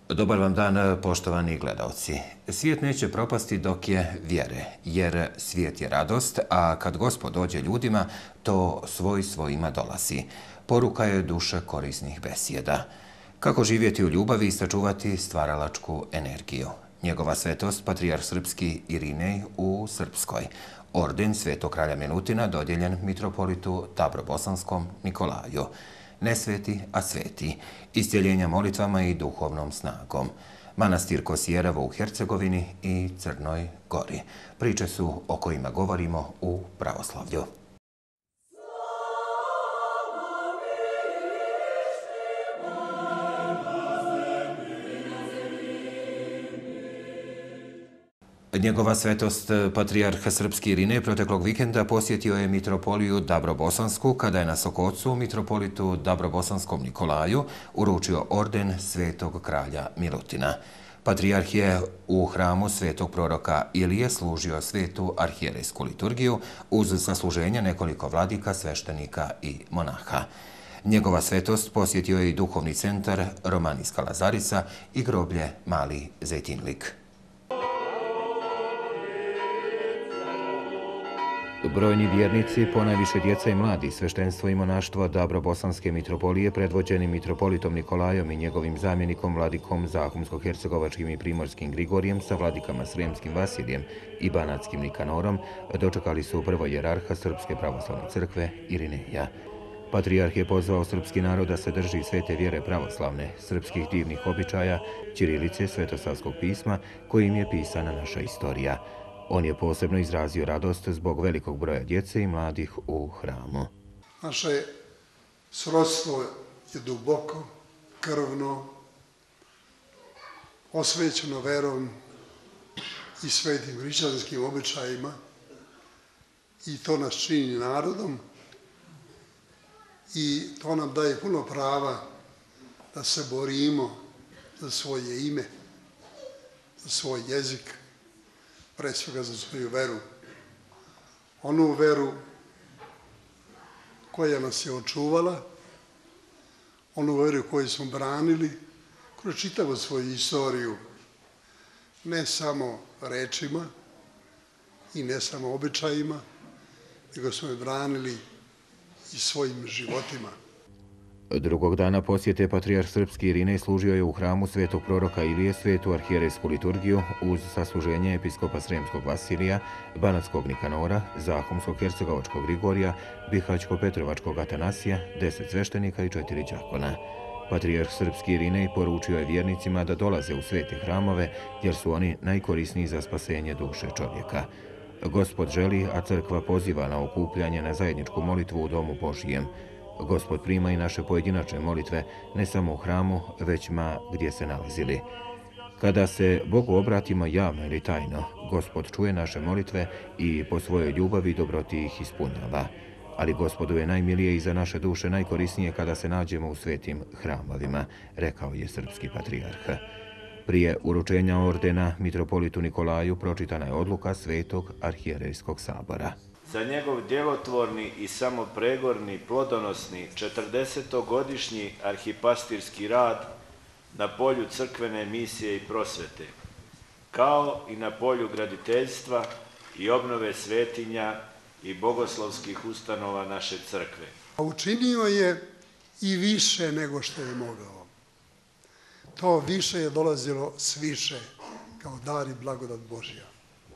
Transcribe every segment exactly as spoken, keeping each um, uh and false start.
Dobar vam dan, poštovani gledalci. Svijet neće propasti dok je vjere, jer svijet je radost, a kad Gospod dođe ljudima, to svoj svojima dolazi. Poruka je duše korisnih besjeda. Kako živjeti u ljubavi i sačuvati stvaralačku energiju. Njegova svetost, patrijarh srpski Irinej u Srpskoj. Orden Svetog kralja Milutina dodjeljen mitropolitu Dabrobosanskom Nikolaju. Ne sveti, a sveti. Iscjeljenja molitvama i duhovnom snagom. Manastir Kosijerevo u Hercegovini i Crnoj Gori. Priče su o kojima govorimo u pravoslavlju. Njegova svetost, patrijarh srpski Irinej, proteklog vikenda posjetio je mitropoliju Dabrobosansku kada je na Sokocu mitropolitu Dabrobosanskom Nikolaju uručio orden Svetog kralja Milutina. Patrijarh je u hramu svetog proroka Ilije služio svetu arhijerejsku liturgiju uz sasluženje nekoliko vladika, sveštenika i monaha. Njegova svetost posjetio je i duhovni centar Romanijska Lazarica i groblje Mali Zejtinlik. Brojni vjernici, ponajviše djeca i mladi, sveštenstvo i monaštvo Dabrobosanske mitropolije predvođeni mitropolitom Nikolajom i njegovim zamjenikom vladikom Zahumsko-hercegovačkim i primorskim Grigorijem sa vladikama Sremskim Vasilijem i Banatskim Nikanorom dočekali su prvo jerarha Srpske pravoslavne crkve Irineja. Patrijarh je pozvao srpski narod da se drži svete vjere pravoslavne, srpskih divnih običaja, ćirilice, svetosavskog pisma, kojim je pisana naša istorija. On je posebno izrazio radost zbog velikog broja djece i mladih u hramu. Naše srodstvo je duboko, krvno, osvećeno verom i svetim hrišćanskim običajima i to nas čini narodom i to nam daje puno prava da se borimo za svoje ime, za svoj jezik, pre svega za svoju veru. Onu veru koja nas je očuvala, onu veru koju smo branili kroz čitavu svoju istoriju, ne samo rečima i ne samo običajima, nego smo je branili i svojim životima. Drugog dana posjete patrijarh srpski Irinej služio je u hramu svetog proroka Ilije svetu arhijerejsku liturgiju uz sasluženje episkopa Sremskog Vasilija, Banatskog Nikanora, Zahumsko-hercegovačkog Grigorija, Bihaćko-petrovačkog Atanasija, deset sveštenika i četiri đakona. Patrijarh srpski Irinej poručio je vjernicima da dolaze u svete hramove jer su oni najkorisniji za spasenje duše čovjeka. Gospod želi, a crkva poziva na okupljanje na zajedničku molitvu u domu Božijem. Gospod prima i naše pojedinačne molitve, ne samo u hramu, već ma gdje se nalazili. Kada se Bogu obratimo javno ili tajno, Gospod čuje naše molitve i po svojoj ljubavi i dobroti ih ispunjava. Ali Gospodu je najmilije i za naše duše najkorisnije kada se nađemo u svetim hramovima, rekao je srpski patrijarh. Prije uručenja ordena mitropolitu Nikolaju pročitana je odluka Svetog arhijerejskog sabora. Za njegov djelotvorni i samopregorni, plodonosni četrdesetogodišnji arhipastirski rad na polju crkvene misije i prosvete, kao i na polju graditeljstva i obnove svetinja i bogoslovskih ustanova naše crkve. Učinio je i više nego što je mogao. To više je dolazilo sviše kao dar i blagodat Božja.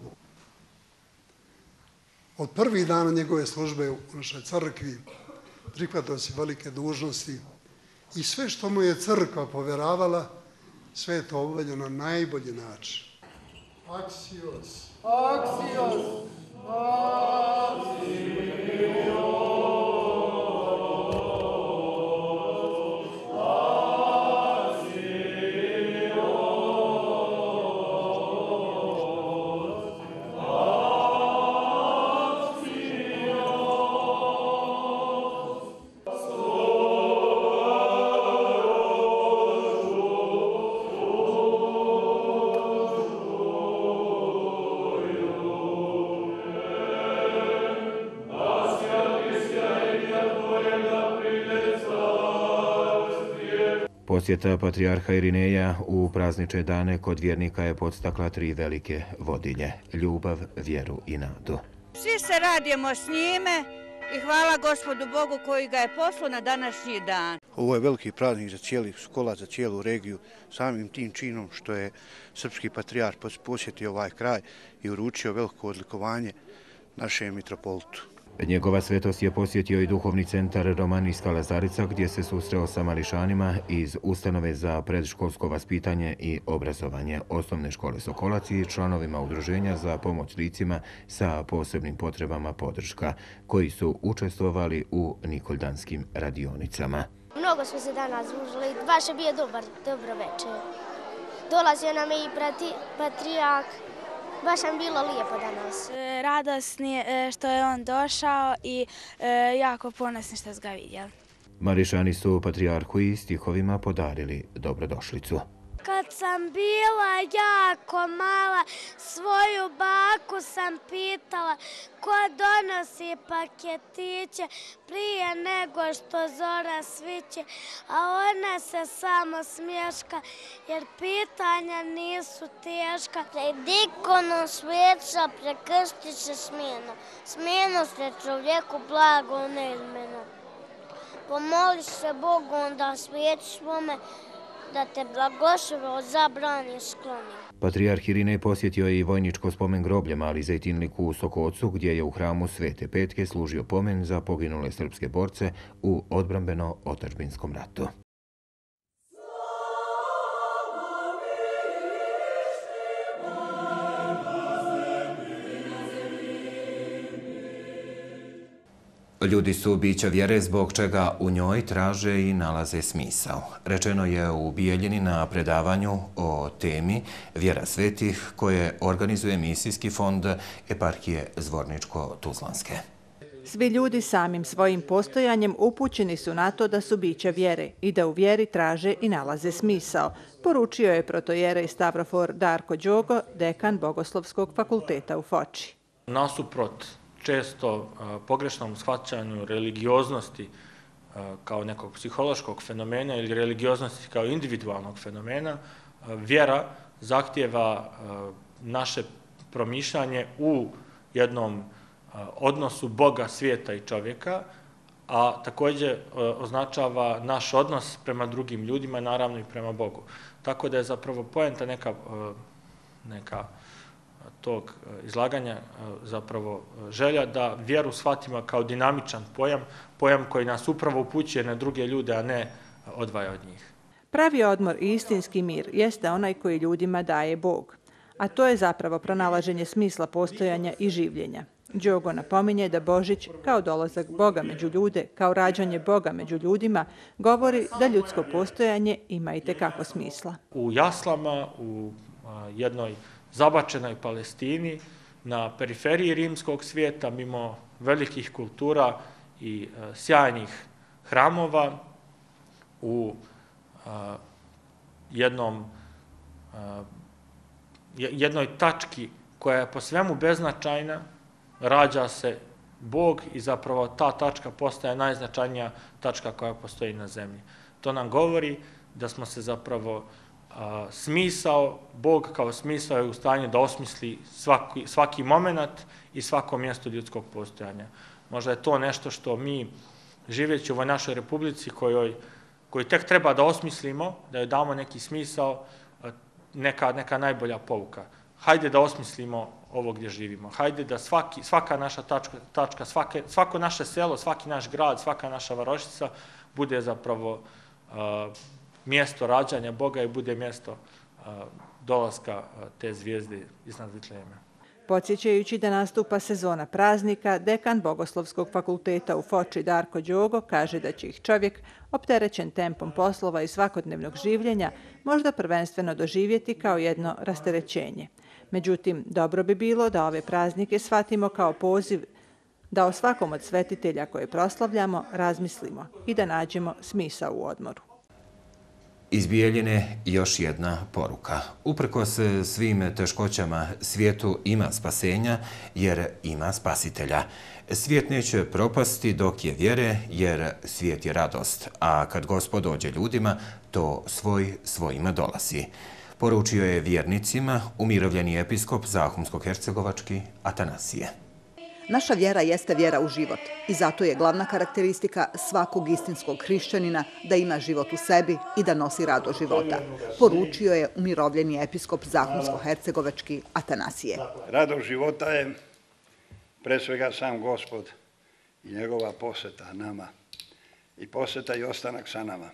Od prvih dana njegove službe u našoj crkvi prihvatao si velike dužnosti i sve što mu je crkva povjeravala, sve je to obavljeno na najbolji način. Axios! Axios! Axios! Posjeta patrijarha Irineja u praznične dane kod vjernika je podstakla tri velike vodilje: ljubav, vjeru i nadu. Svi se radimo s njime i hvala Gospodu Bogu koji ga je poslao na današnji dan. Ovo je veliki praznik za cijeli Sokolac, za cijelu regiju, samim tim činom što je srpski patrijarh posjetio ovaj kraj i uručio veliko odlikovanje našem mitropolitu. Njegova svetost je posjetio i duhovni centar Romanijska Lazarica, gdje se susreo sa mališanima iz ustanove za predškolsko vaspitanje i obrazovanje osnovne škole Sokolac i članovima udruženja za pomoć licima sa posebnim potrebama podrška, koji su učestvovali u nikoldanskim radionicama. Mnogo smo se danas družili, baš je bio dobar, dobro večer. Dolazio nam je i patrijarh. Baš nam bilo lijepo danas. Radosni što je on došao i jako ponosni što su ga vidjeli. Mališani su patrijarhu i stihovima podarili dobrodošlicu. Kad sam bila jako mala, svoju baku sam pitala ko donosi paketiće prije nego što zora sviće, a ona se samo smješka jer pitanja nisu teška. Pred ikonom sveća prekrštit će smjenu, smjenu se čovjeku blago neizmjeno. Pomoliš se Bogu onda svijeći svome, da te blagoslovi od zabrane skloni. Patrijarh Irinej posjetio je i vojničko spomen groblje Mali Zejtinlik u Sokocu, gdje je u hramu Svete Petke služio pomen za poginule srpske borce u odbrambeno-otadžbinskom ratu. Ljudi su bića vjere zbog čega u njoj traže i nalaze smisao. Rečeno je u Bijeljini na predavanju o temi Vjera svetih koje organizuje misijski fond eparhije Zvorničko-Tuzlanske. Svi ljudi samim svojim postojanjem upućeni su na to da su bića vjere i da u vjeri traže i nalaze smisao, poručio je protojerej Stavrofor Darko Đogo, dekan Bogoslovskog fakulteta u Foči. Nasuprot često pogrešnom shvaćanju religioznosti kao nekog psihološkog fenomena ili religioznosti kao individualnog fenomena, vjera zahtijeva naše promišljanje u jednom odnosu Boga, svijeta i čovjeka, a također označava naš odnos prema drugim ljudima, naravno i prema Bogu. Tako da je zapravo poenta neka, neka tog izlaganja zapravo želja da vjeru shvatimo kao dinamičan pojam, pojam koji nas upravo upućuje na druge ljude, a ne odvaja od njih. Pravi odmor i istinski mir jeste onaj koji ljudima daje Bog, a to je zapravo pronalaženje smisla postojanja i življenja. Đogo napominje da Božić, kao dolazak Boga među ljude, kao rađanje Boga među ljudima, govori da ljudsko postojanje ima i tekako smisla. U jaslama, u jednoj zabačenoj Palestini, na periferiji rimskog svijeta, mimo velikih kultura i sjajnih hramova, u jednom, jednoj tački koja je po svemu beznačajna, rađa se Bog i zapravo ta tačka postaje najznačajnija tačka koja postoji na zemlji. To nam govori da smo se zapravo smisao, Bog kao smisao je u stanju da osmisli svaki, svaki moment i svako mjesto ljudskog postojanja. Možda je to nešto što mi, živeći u ovoj našoj republici, kojoj, koju tek treba da osmislimo, da joj damo neki smisao, neka, neka najbolja pouka. Hajde da osmislimo ovo gdje živimo. Hajde da svaki, svaka naša tačka, tačka svake, svako naše selo, svaki naš grad, svaka naša varošica bude zapravo uh, mjesto rađanja Boga i bude mjesto dolaska te zvijezde iznad Vitlejema. Podsjećajući da nastupa sezona praznika, dekan Bogoslovskog fakulteta u Foči Darko Đogo kaže da će ih čovjek, opterećen tempom poslova i svakodnevnog življenja, možda prvenstveno doživjeti kao jedno rasterećenje. Međutim, dobro bi bilo da ove praznike shvatimo kao poziv da o svakom od svetitelja koje proslavljamo razmislimo i da nađemo smisao u odmoru. Iz Bijeljine još jedna poruka. Uprkos svim teškoćama svijetu ima spasenja jer ima spasitelja. Svijet neće propasti dok je vjere jer svijet je radost, a kad Gospod dođe ljudima, to svoj svojima dolazi. Poručio je vjernicima umirovljeni episkop Zahumsko-hercegovački Atanasije. Naša vjera jeste vjera u život i zato je glavna karakteristika svakog istinskog hrišćanina da ima život u sebi i da nosi radost života, poručio je umirovljeni episkop Zahumsko-hercegovački Atanasije. Radost života je pre svega sam Gospod i njegova poseta nama i poseta i ostanak sa nama.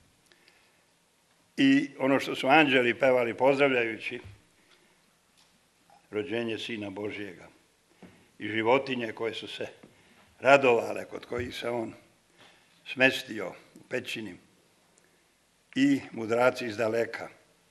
I ono što su anđeli pevali pozdravljajući rođenje Sina Božijega i životinje koje su se radovale, kod kojih se on smestio u pećini, i mudraci iz daleka.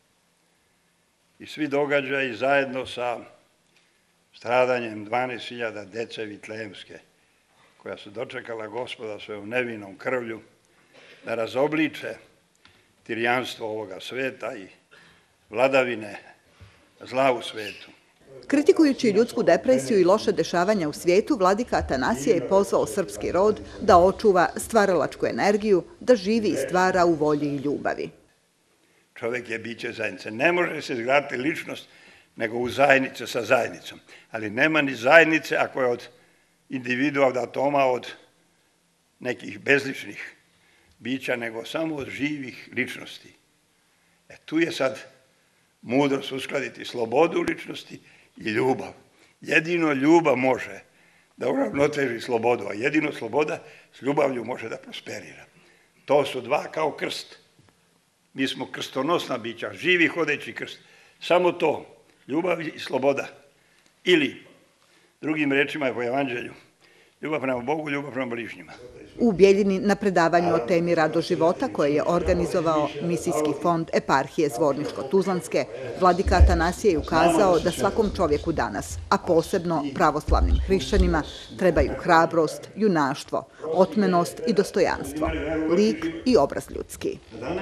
I svi događaji zajedno sa stradanjem dvanaest hiljada dece Vitlejemske, koja su dočekala Gospoda svojom nevinom krvlju, da razobliče tirijanstvo ovoga sveta i vladavine zla u svetu. Kritikujući ljudsku depresiju i loše dešavanja u svijetu, vladika Atanasije je pozvao srpski rod da očuva stvaralačku energiju, da živi i stvara u volji i ljubavi. Čovjek je biće zajednice. Ne može se izgraditi ličnost nego u zajednice sa zajednicom. Ali nema ni zajednice ako je od individua, od atoma, od nekih bezličnih bića, nego samo od živih ličnosti. E tu je sad mudrost uskladiti slobodu ličnosti i ljubav. Jedino ljubav može da uravnoteži slobodu, a jedino sloboda s ljubavlju može da prosperira. To su dva kao krst. Mi smo krstonosna bića, živi hodeći krst. Samo to, ljubav i sloboda. Ili, drugim rečima po evanđelju, ljubav prema Bogu, ljubav prema bližnjima. U Bijeljini na predavanju o temi Radost života koje je organizovao misijski fond eparhije Zvorničko-Tuzlanske, vladika Atanasije je ukazao da svakom čovjeku danas, a posebno pravoslavnim hrišćanima, trebaju hrabrost, junaštvo, otmenost i dostojanstvo, lik i obraz ljudski.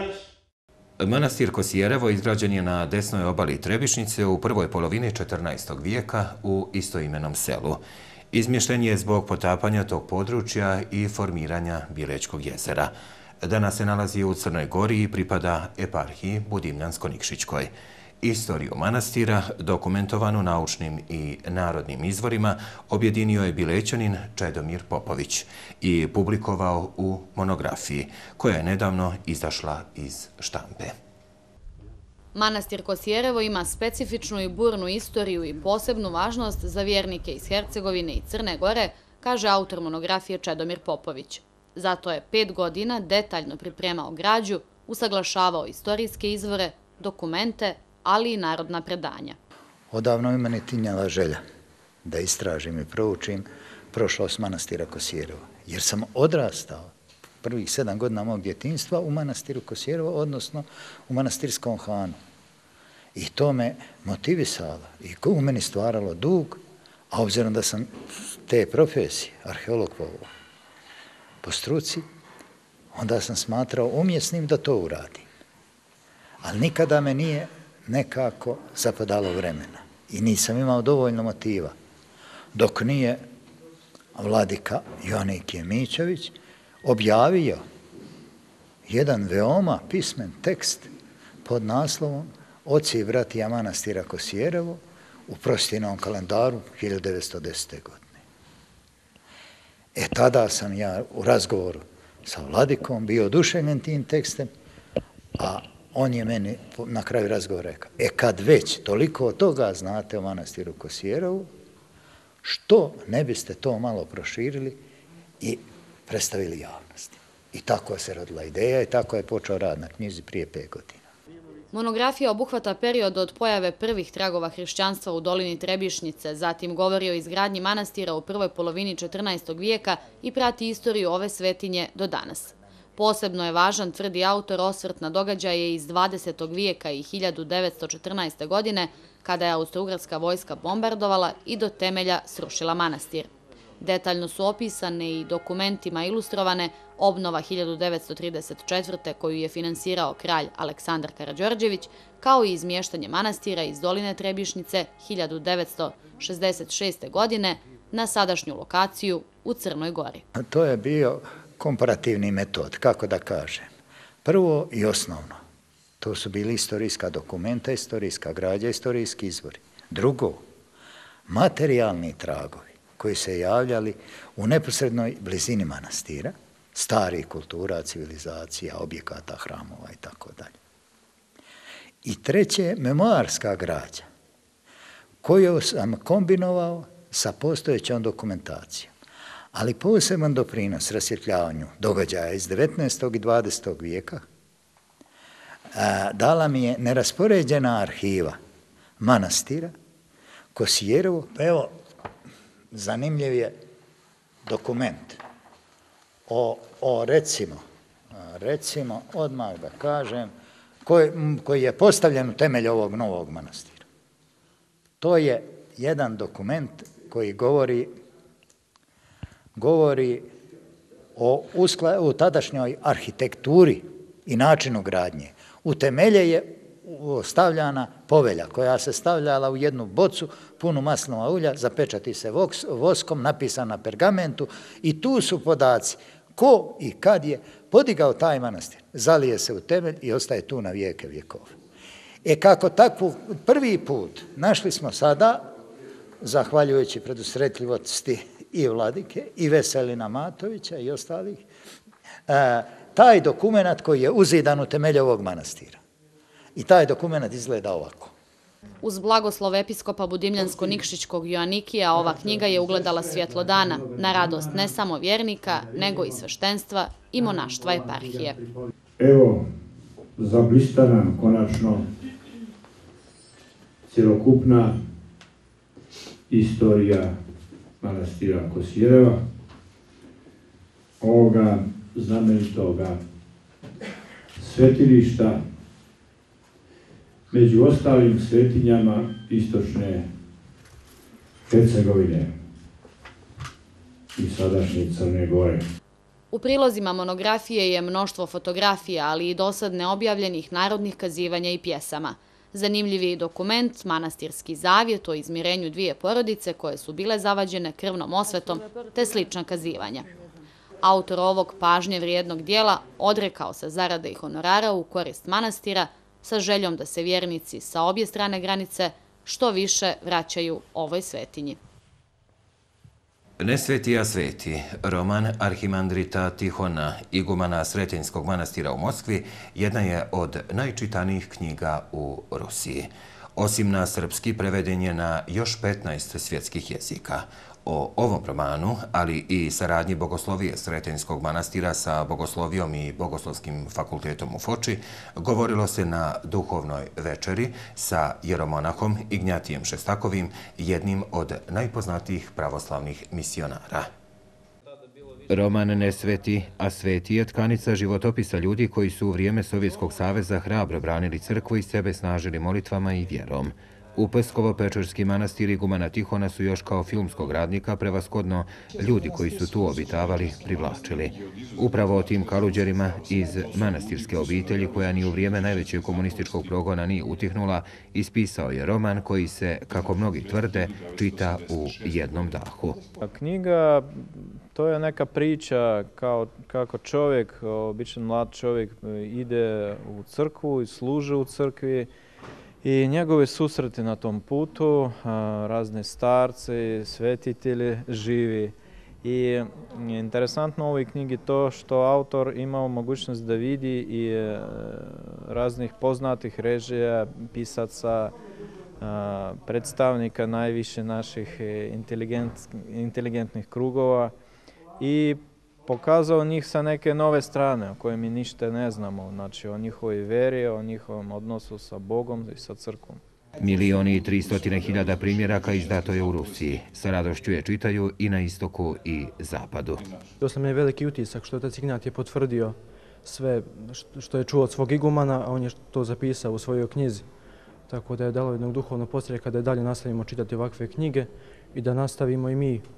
Manastir Kosijerevo izgrađen je na desnoj obali Trebišnjice u prvoj polovini četrnaestog vijeka u istoimenom selu. Izmješten je zbog potapanja tog područja i formiranja Bilečkog jezera. Danas se nalazi u Crnoj Gori i pripada eparhiji Budimljansko-Nikšićkoj. Istoriju manastira, dokumentovanu naučnim i narodnim izvorima, objedinio je Bilećanin Čedomir Popović i publikovao u monografiji, koja je nedavno izašla iz štampe. Manastir Kosijerevo ima specifičnu i burnu istoriju i posebnu važnost za vjernike iz Hercegovine i Crne Gore, kaže autor monografije Čedomir Popović. Zato je pet godina detaljno pripremao građu, usaglašavao istorijske izvore, dokumente, ali i narodna predanja. Odavno je meni tinjala želja da istražim i proučim prošlost manastira Kosijerevo, jer sam odrastao prvih sedam godina mog djetinjstva u manastiru Kosijerevo, odnosno u manastirskom hanu. I to me motivisalo i u meni stvaralo dug, a obzirom da sam te profesije, arheolog po, po struci, onda sam smatrao umjesnim da to uradim. Ali nikada me nije nekako zapadalo vremena i nisam imao dovoljno motiva. Dok nije vladika Joanik Jemićević objavio jedan veoma pismen tekst pod naslovom Oci i bratija manastira Kosijerevo u Prostinovom kalendaru hiljadu devetsto desete. godine. E tada sam ja u razgovoru sa vladikom bio oduševljen tim tekstem, a on je meni na kraju razgovora rekao, e kad već toliko toga znate o manastiru Kosijerevu, što ne biste to malo proširili i predstavili javnosti. I tako se rodila ideja i tako je počeo rad na knjizi prije pet godina. Monografija obuhvata period od pojave prvih tragova hrišćanstva u dolini Trebišnjice, zatim govori o izgradnji manastira u prvoj polovini četrnaestog vijeka i prati istoriju ove svetinje do danas. Posebno je važan, tvrdi autor, osvrt na događaje iz dvadesetog vijeka i hiljadu devetsto četrnaeste. godine, kada je austrougarska vojska bombardovala i do temelja srušila manastir. Detaljno su opisane i dokumentima ilustrovane obnova hiljadu devetsto trideset četvrte. koju je finansirao kralj Aleksandar Karađorđević, kao i izmještanje manastira iz doline Trebišnjice hiljadu devetsto šezdeset šeste. godine na sadašnju lokaciju u Crnoj Gori. To je bio komparativni metod, kako da kažem. Prvo i osnovno, to su bili istorijska dokumenta, istorijska građa, istorijski izvori. Drugo, materijalni tragovi koji se javljali u neposrednoj blizini manastira, starih kultura, civilizacija, objekata, hramova i tako dalje. I treće, memoarska građa koju sam kombinovao sa postojećom dokumentacijom, ali poseban doprinos rasvjetljavanju događaja iz devetnaestog i dvadesetog vijeka dala mi je neraspoređena arhiva manastira Kosijerovo. Evo, zanimljiv je dokument o, o recimo, recimo, odmah da kažem, koji, koji je postavljen u temelj ovog novog manastira. To je jedan dokument koji govori, govori o uskla, u tadašnjoj arhitekturi i načinu gradnje. U temelje je stavljana povelja koja se stavljala u jednu bocu punu maslinova ulja, zapečati se voskom, napisan na pergamentu i tu su podaci ko i kad je podigao taj manastir. Zalije se u temelj i ostaje tu na vijeke vjekova. E kako takvu prvi put našli smo sada, zahvaljujući predusretljivosti i Vladike i Veselina Matovića i ostalih, taj dokument koji je uzidan u temelju ovog manastira. I taj dokument izgleda ovako. Uz blagoslov episkopa Budimljansko-Nikšićkog Joanikija ova knjiga je ugledala svjetlo dana, na radost ne samo vjernika, nego i sveštenstva i monaštva eparhije. Evo, zablista nam konačno cjelokupna istorija manastira Kosireva, ovoga znamenitoga svetilišta, među ostalim svetinjama istočne Hercegovine i sadašnje Crne Gore. U prilozima monografije je mnoštvo fotografija, ali i dosad neobjavljenih narodnih kazivanja i pjesama. Zanimljiv je i dokument Manastirski zavjet o izmirenju dvije porodice koje su bile zavađene krvnom osvetom te slična kazivanja. Autor ovog pažnje vrijednog dijela odrekao se zarade i honorara u korist manastira sa željom da se vjernici sa obje strane granice što više vraćaju ovoj svetinji. Ne sveti, a sveti. Roman arhimandrita Tihona, igumana Sretenjskog manastira u Moskvi, jedna je od najčitanijih knjiga u Rusiji. Osim na srpski, preveden je na još petnaest svjetskih jezika. O ovom romanu, ali i saradnji Bogoslovije Sretenjskog manastira sa Bogoslovijom i Bogoslovskim fakultetom u Foči, govorilo se na duhovnoj večeri sa jeromonahom Ignjatijem Šestakovim, jednim od najpoznatijih pravoslavnih misionara. Roman Ne sveti, a sveti je tkanica životopisa ljudi koji su u vrijeme Sovjetskog saveza hrabro branili crkvu i sebe snažili molitvama i vjerom. U Peskovo-Pečerski manastir igumana Tihona su još kao filmskog radnika prevashodno ljudi koji su tu obitavali privlačili. Upravo o tim kaluđerima iz manastirske obitelji koja ni u vrijeme najvećeg komunističkog progona nije utihnula, ispisao je roman koji se, kako mnogi tvrde, čita u jednom dahu. Knjiga, to je neka priča kao, kako čovjek, običan mlad čovjek ide u crkvu i služi u crkvi, i njegove susrete na tom putu, razne starce, svetitelji živi. I interesantno u ovoj knjigi to što autor imao mogućnost da vidi i raznih poznatih režija, pisaca, predstavnika najviše naših inteligent, inteligentnih krugova i pokazao njih sa neke nove strane o koje mi ništa ne znamo, znači o njihovoj veri, o njihovom odnosu sa Bogom i sa crkvom. Milijoni i tristotine hiljada primjeraka izdato je u Rusiji. Sa radošću je čitaju i na istoku i zapadu. To sam je veliki utisak što otac Ignjat je potvrdio sve što je čuo od svog igumana, a on je to zapisao u svojoj knjizi. Tako da je dalo jednog duhovnog podstreka da dalje nastavimo čitati ovakve knjige i da nastavimo i mi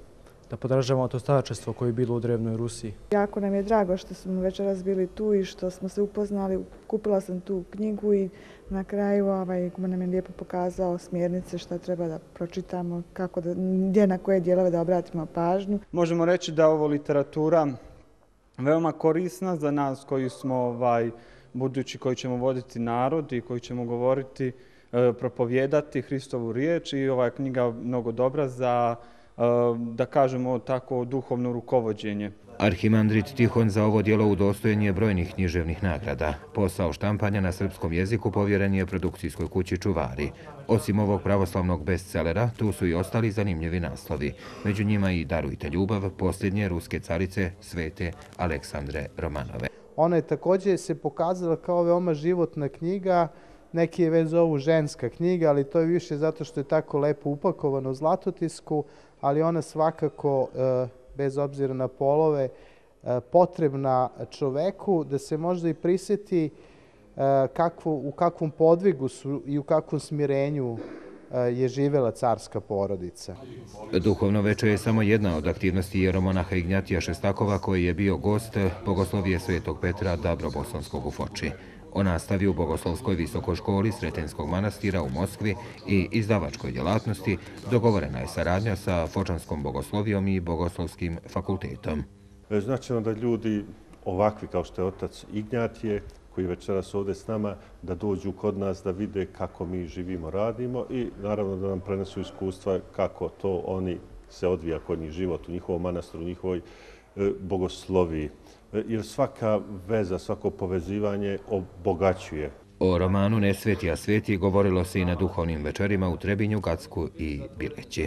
da podržavamo to staračestvo koje je bilo u drevnoj Rusiji. Jako nam je drago što smo večeras bili tu i što smo se upoznali. Kupila sam tu knjigu i na kraju ovaj, nam je lijepo pokazao smjernice što treba da pročitamo, kako da, gdje na koje dijelove da obratimo pažnju. Možemo reći da je ovo literatura veoma korisna za nas koji smo, ovaj, budući koji ćemo voditi narod i koji ćemo govoriti, e, propovijedati Hristovu riječ, i ova je knjiga mnogo dobra za, e, da kažemo tako, duhovno rukovođenje. Arhimandrit Tihon za ovo djelo udostojen je brojnih književnih nagrada. Posao štampanja na srpskom jeziku povjeren je produkcijskoj kući Čuvari. Osim ovog pravoslavnog bestselera, tu su i ostali zanimljivi naslovi. Među njima i Darujte ljubav, posljednje ruske carice Svete Aleksandre Romanove. Ona je također se pokazala kao veoma životna knjiga. Neki je već zovu ženska knjiga, ali to je više zato što je tako lepo upakovano u zlatotisku, ali ona svakako, bez obzira na polove, potrebna čoveku da se možda i prisjeti kakvu, u kakvom podvigu su i u kakvom smirenju je živjela carska porodica. Duhovno veče je samo jedna od aktivnosti jeromonaha Ignjatija Šestakova, koji je bio gost bogoslovije Svetog Petra Dabrobosanskog u Foči. O nastavi u Bogoslovskoj visokoj školi Sretenskog manastira u Moskvi i izdavačkoj djelatnosti dogovorena je saradnja sa Fočanskom bogoslovijom i Bogoslovskim fakultetom. Značajno da ljudi ovakvi kao što je otac Ignjatije, koji večeras ovdje s nama, da dođu kod nas, da vide kako mi živimo, radimo i naravno da nam prenesu iskustva kako to oni se odvija kod njih život u njihovom manastiru, u njihovoj bogosloviji. Jer svaka veza, svako povezivanje obogaćuje. O romanu Ne sveti, a sveti govorilo se i na duhovnim večerima u Trebinju, Gacku i Bileći.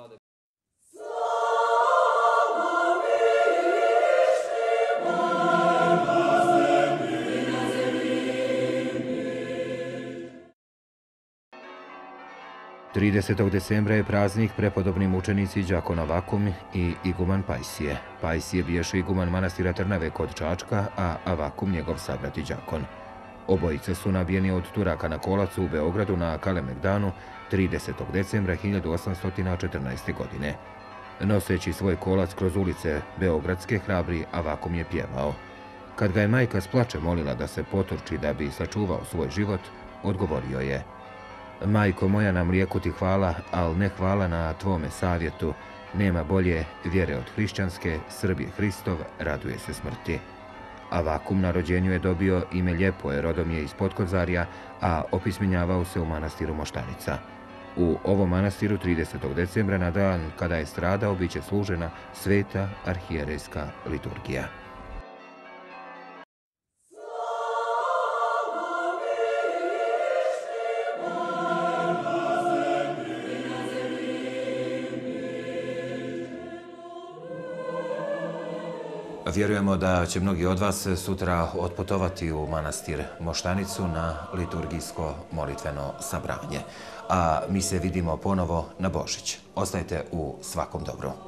tridesetog decembra je praznik prepodobni mučenici đakon Avakum i iguman Pajsije. Pajsije biješe iguman manastira Trnave kod Čačka, a Avakum njegov sabrati đakon. Obojice su nabijeni od Turaka na kolacu u Beogradu na Kalemegdanu tridesetog decembra hiljadu osamsto četrnaeste. godine. Noseći svoj kolac kroz ulice Beogradske, hrabri Avakum je pjevao. Kad ga je majka s plačem molila da se poturči da bi sačuvao svoj život, odgovorio je: Majko moja, na mlijeku ti hvala, al ne hvala na tvome savjetu. Nema bolje vjere od hrišćanske, Srb je Hristov, raduje se smrti. Avakum na rođenju je dobio ime Ljepoje, rodom je iz Potkozarja, a opismenjavao se u manastiru Moštanica. U ovom manastiru tridesetog decembra na dan kada je stradao biće služena sveta arhijerejska liturgija. Vjerujemo da će mnogi od vas sutra otputovati u manastir Moštanicu na liturgijsko molitveno sabranje. A mi se vidimo ponovo na Božić. Ostajte u svakom dobru.